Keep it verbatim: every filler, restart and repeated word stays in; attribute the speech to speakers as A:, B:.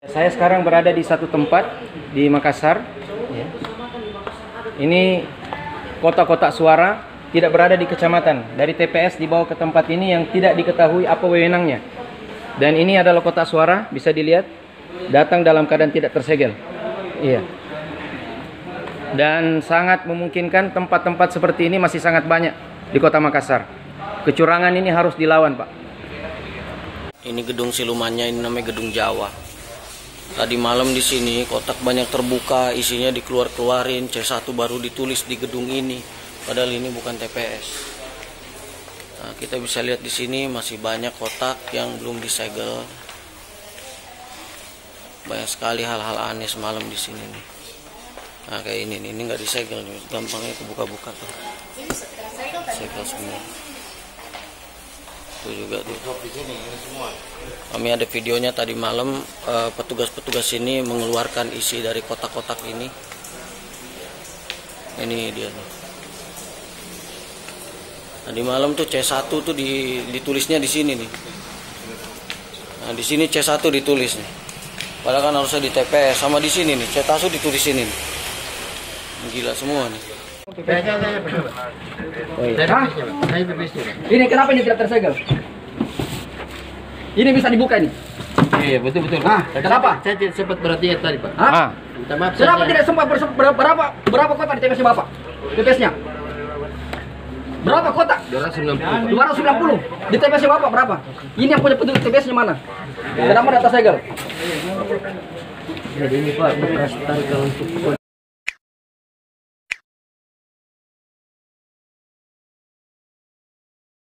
A: Saya sekarang berada di satu tempat di Makassar. Ini kotak-kotak suara tidak berada di kecamatan. Dari T P S dibawa ke tempat ini yang tidak diketahui apa wewenangnya. Dan ini adalah kotak suara, bisa dilihat datang dalam keadaan tidak tersegel. Iya. Dan sangat memungkinkan tempat-tempat seperti ini masih sangat banyak di Kota Makassar. Kecurangan ini harus dilawan, Pak.
B: Ini gedung silumannya, ini namanya Gedung Jawa. Tadi malam di sini kotak banyak terbuka, isinya dikeluar-keluarin, C satu baru ditulis di gedung ini, padahal ini bukan T P S. Nah, kita bisa lihat di sini masih banyak kotak yang belum disegel. Banyak sekali hal-hal aneh semalam di sini nih. Nah, kayak ini nih, ini nggak disegel nih, gampangnya kebuka-buka tuh. Segel semua. Itu juga tuh. Kami ada videonya tadi malam, petugas-petugas uh, ini mengeluarkan isi dari kotak-kotak ini. Ini dia nih. Tadi malam tuh C satu tuh di, ditulisnya di sini nih. Nah, di sini C satu ditulis nih. Padahal kan harusnya di T P S, sama di sini nih, C satu ditulis sini nih. Gila semua nih.
A: Oh, iya. Hah? Ini kenapa ini tidak tersegel? Ini bisa dibuka ini.
C: Iya, betul betul.
A: Ah, kenapa?
C: Saya tidak sempat perhatian tadi, Pak.
A: Hah?
B: Ah.
C: Minta maaf.
A: Kenapa
C: saya-
A: tidak sempat berapa berapa berapa kotak di T P S Bapak? T P S-nya? Berapa kotak?
C: dua ratus sembilan puluh.
A: dua ratus sembilan puluh. Di T P S Bapak berapa? Ini yang punya petugas T P S-nya mana? Kenapa data segel?
C: Jadi ini Pak bekas tanggal untuk